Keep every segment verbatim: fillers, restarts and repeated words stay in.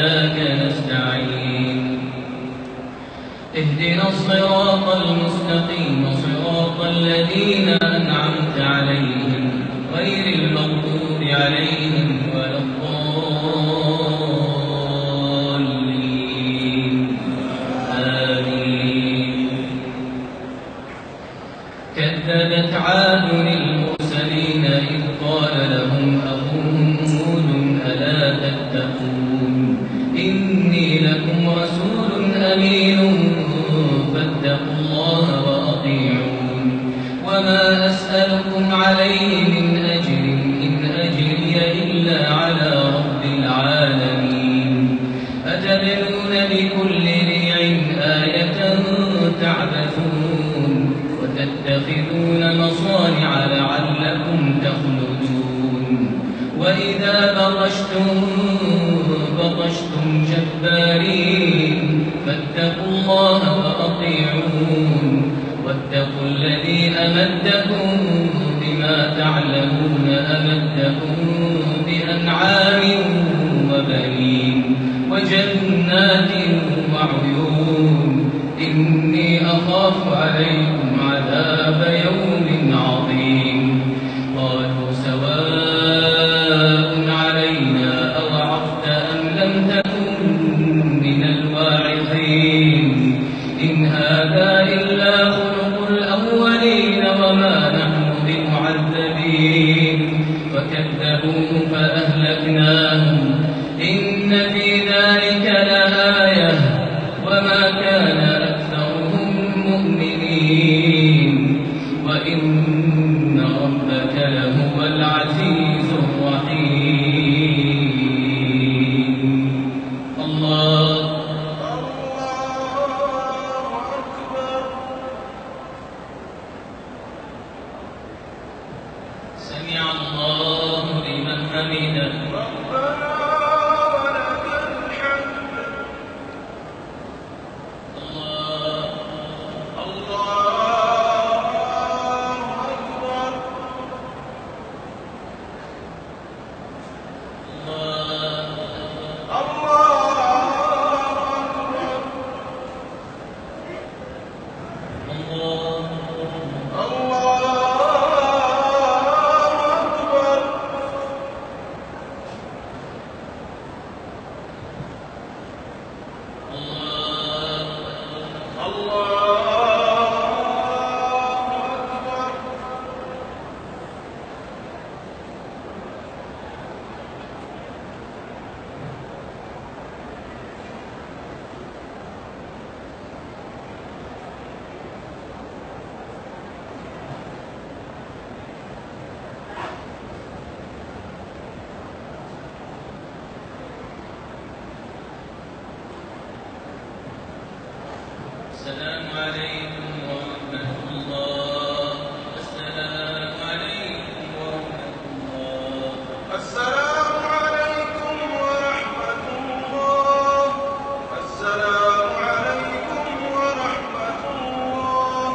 وإياك نستعين اهدنا الصراط المستقيم صراط الذين أنعمت عليهم غير المغضوب عليهم ولا الضالين آمين. كذبت عاد المرسلين إذ قال لهم أخوهم هود ألا تتقون إني لكم رسول أمين فاتقوا الله وأطيعون وما أسألكم عليه من أجر إن أجري إلا على رب العالمين. أتبنون بكل ريع آية تعبثون وتتخذون مصانع لعلكم تخلدون وإذا بطشتم بطشتم جبارين فاتقوا الله وأطيعون واتقوا الذي أمدكم بما تعلمون أمدكم بأنعام وبنين وجنات وعيون إني أخاف عليكم عذاب يوم عظيم. قالوا سواء علينا أوعظت أم لم تكن من الواعظين إن هذا إلا خلق الأولين وما نحن بمعذبين. فكذبوه فأهلكناهم إن في ذلك لآية وما كان أكثرهم مؤمنين وإن ربك لهو العزيز الرحيم. الله سمع الله لمن حمده ربنا ولك الحمد. الله الله أكبر. الله الله أكبر. الله الله السلام عليكم ورحمة الله. السلام عليكم ورحمة الله. السلام عليكم ورحمة الله. السلام عليكم ورحمة الله.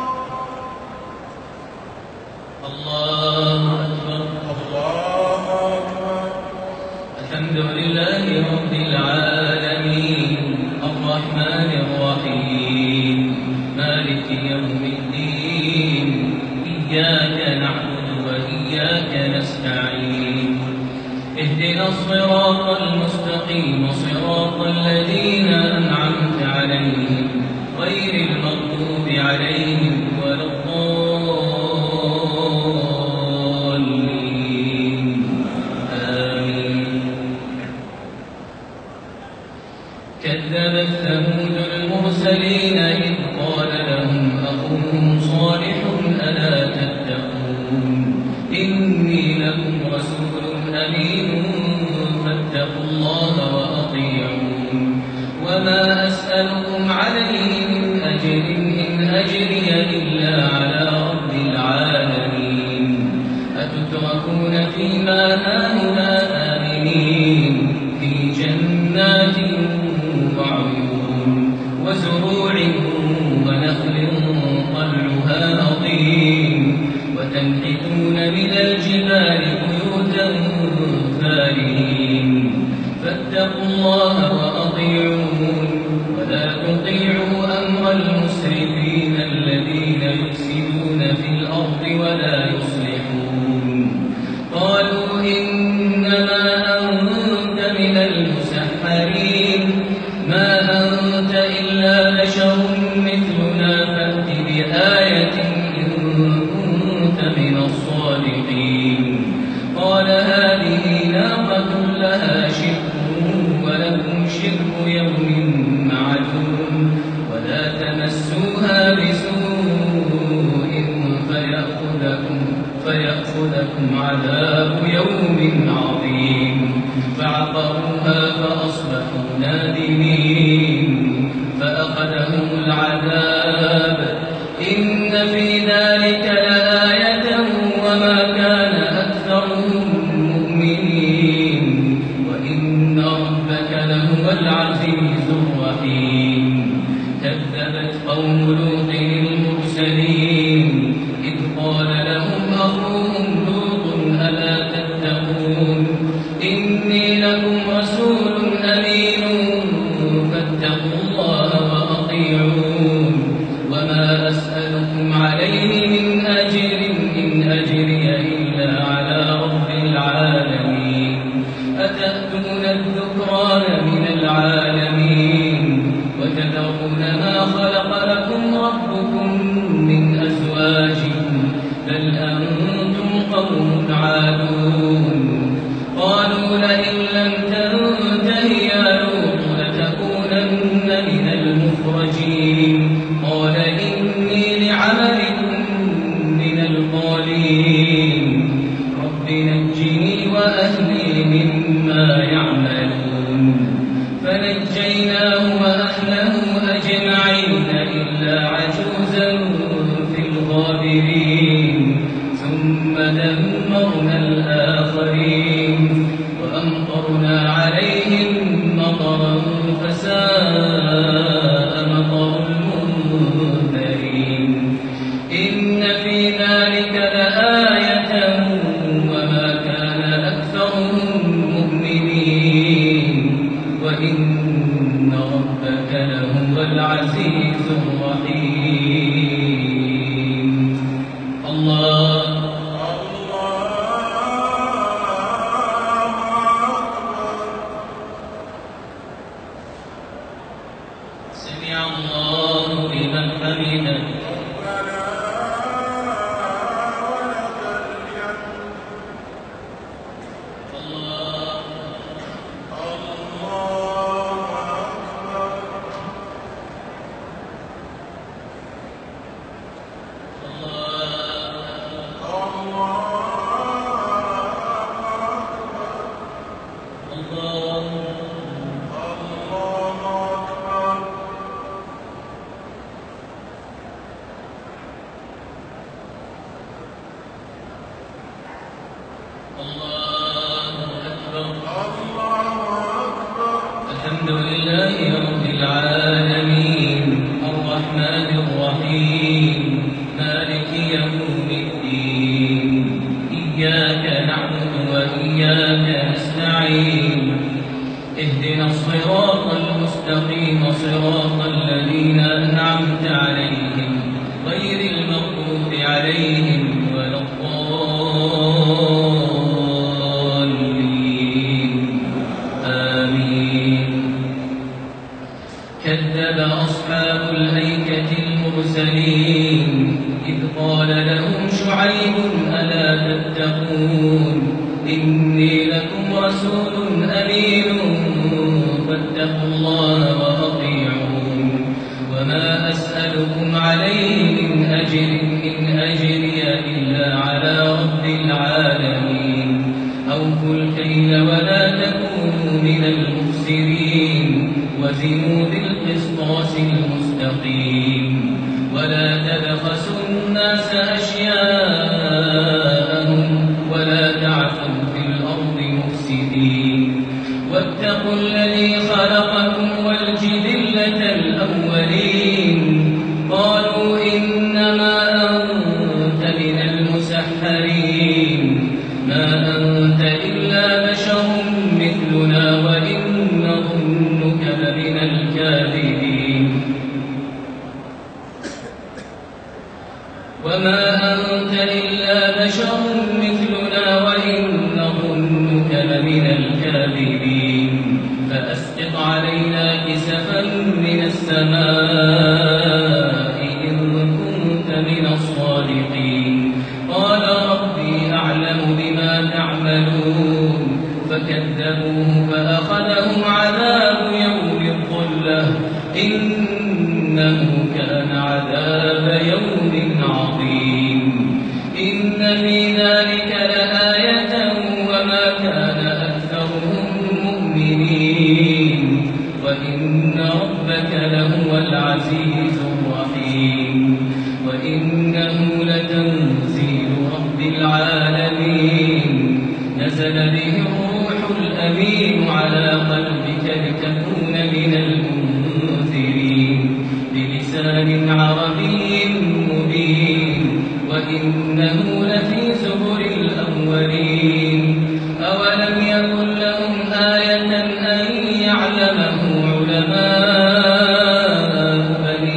الله أكبر. الله أكبر. الحمد لله رب العالمين الرحمن الرحيم مالك يوم الدين إياك نعبد وإياك نستعين اهدنا الصراط المستقيم صراط الذين أنعمت عليهم غير المغضوب عليهم ولا الضالين آمين. كذبت ثمود المرسلين إذ قال لهم أخوهم صالح ألا تتقون إني لكم رسول أمين فاتقوا الله وأطيعون وما أسألكم عليه من أجر إن أجري إلا على رب العالمين. أتتركون فيما هاهنا آمنين في جنات وعيون وزروع ونخل طلعها هضيم وتنحتون من الجبال بيوتا فارهين فاتقوا الله وأطيعون عذاب يوم عظيم فعقروها فأصبحوا نادمين فأخذهم العذاب إن في ذلك لآية وما كان أكثرهم مؤمنين وإن ربك لهو العزيز الرحيم كذبت قوم لوط المرسلين إذ قال لهم أخوهم لوط ألا تتقون إني لكم رسول أمين فاتقوا الله وأطيعون وما أسألكم عليه من أجر إن أجري إلا على رب العالمين أتأتون الذكران من العالمين وتذرون ما خلق لكم ربكم من أزواجكم بل أنتم قوم عادون قالوا لئن لم تنته يا لوط لتكونن من المخرجين قال إني لعملكم من القالين رب نجني وأهلي مما يعملون فنجيناه وأهله أجمعين إلا عجوزا في الغابرين ثم دمرنا الآخرين وأمطرنا عليهم مطرا فساء مطر المنذرين إن في ذلك لآية وما كان أكثرهم مؤمنين وإن ربك لهو العزيز الرحيم الله سمع الله لمن حمده الحمد لله رب العالمين الرحمن الرحيم مالك يوم الدين إياك نعبد وإياك نستعين اهدنا الصراط المستقيم صراط الذين أنعمت عليهم غير المغضوب عليهم ولا الضالين كذب أصحاب الأيكة المرسلين إذ قال لهم شعيب ألا تتقون إني لكم رسول أمين فاتقوا الله وأطيعون وما أسألكم عليه من أجر إن أجري إلا على رب العالمين أوفوا الكيل ولا تكونوا من المفسرين وزنوا بالقسطاس المستقيم ولا تبخسوا الناس أشياءهم ولا تعثوا في الأرض مفسدين واتقوا الذي خلقكم والجبلة الأولين قالوا إنما أنت من المسحرين ما أنت إلا بشر مثلنا وإن نظنك لمن الكاذبين وما أنت إلا بشر مثلنا وإن نظنك لمن الكاذبين فأسقط علينا كسفا من السماء إن كنت من الصادقين قال ربي أعلم بما تعملون فكذبوه فأخذهم عذاب يوم الظلة إنه كان عذاب يوم عظيم إن في ذلك لآية العزيز الرحيم وإنه لتنزيل رب العالمين نزل به الروح الأمين على قلبك لتكون من المنذرين بلسان عربي مبين وإنه لفي زبر الأولين أولم يكن لهم آية أن يعلمه علماء بني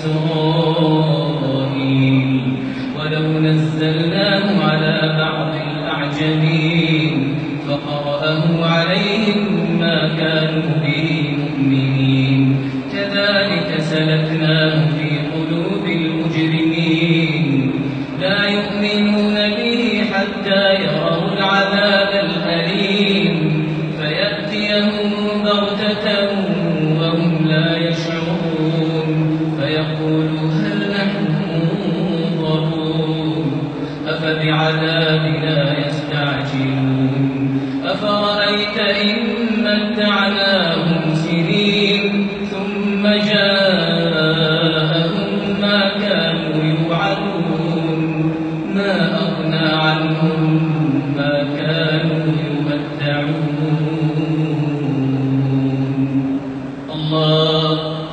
إسرائيل ولو نزلناه على بعض الأعجمين فقرأه عليهم ما كانوا به مؤمنين كذلك سلكناه في قلوب المجرمين لا يؤمنون به حتى يروا العذاب الأليم فيأتيهم بغتة وهم لا يشعرون فيقولوا هل نحن منظرون أفبعذابنا يستعجلون أفرأيت إن متعناهم سنين ثم جاءهم ما كانوا يوعدون ما أغنى عنهم ما كانوا يمتعون الله